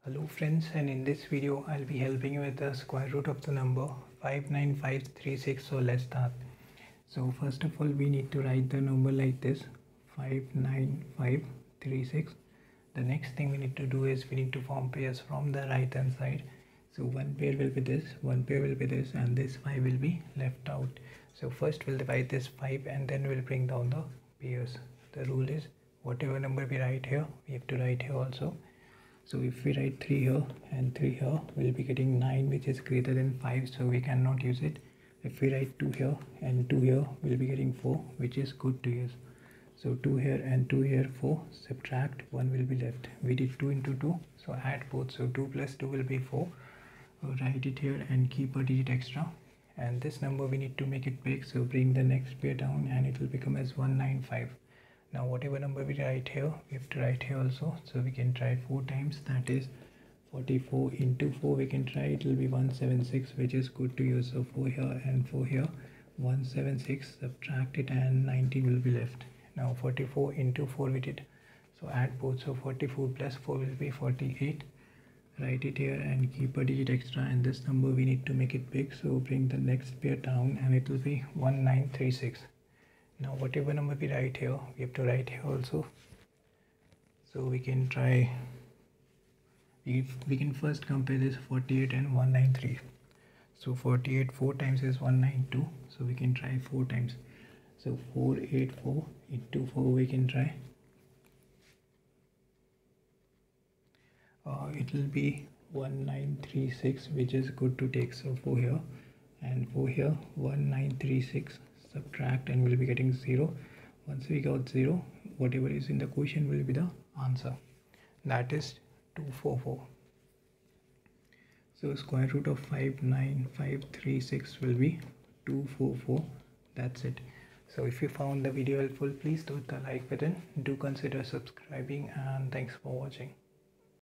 Hello friends, and in this video I'll be helping you with the square root of the number 59536. So let's start. So first of all we need to write the number like this, 59536. The next thing we need to do is we need to form pairs from the right hand side. So one pair will be this, one pair will be this, and this 5 will be left out. So first we'll divide this 5 and then we'll bring down the pairs. The rule is whatever number we write here, we have to write here also. So if we write 3 here and 3 here, we'll be getting 9, which is greater than 5, so we cannot use it. If we write 2 here and 2 here, we'll be getting 4, which is good to use. So 2 here and 2 here, 4, subtract, 1 will be left. We did 2 into 2, so add both. So 2 plus 2 will be 4. Write it here and keep a digit extra. And this number we need to make it big, so bring the next pair down and it will become as 195. Now whatever number we write here, we have to write here also. So we can try 4 times, that is 44 into 4 we can try, it will be 176, which is good to use. So 4 here and 4 here, 176, subtract it and 19 will be left. Now 44 into 4 we did, so add both. So 44 plus 4 will be 48. Write it here and keep a digit extra, and this number we need to make it big, so bring the next pair down and it will be 1936. Now whatever number we write here, we have to write here also. So we can try, we can first compare this 48 and 193. So 48 4 times is 192, so we can try 4 times. So 484 into 4 we can try. It will be 1936, which is good to take. So 4 here and 4 here, 1936, subtract, and we'll be getting 0. Once we got 0, whatever is in the question will be the answer, that is 244. So square root of 59536 will be 244. That's it. So if you found the video helpful, please do hit the like button, do consider subscribing, and thanks for watching.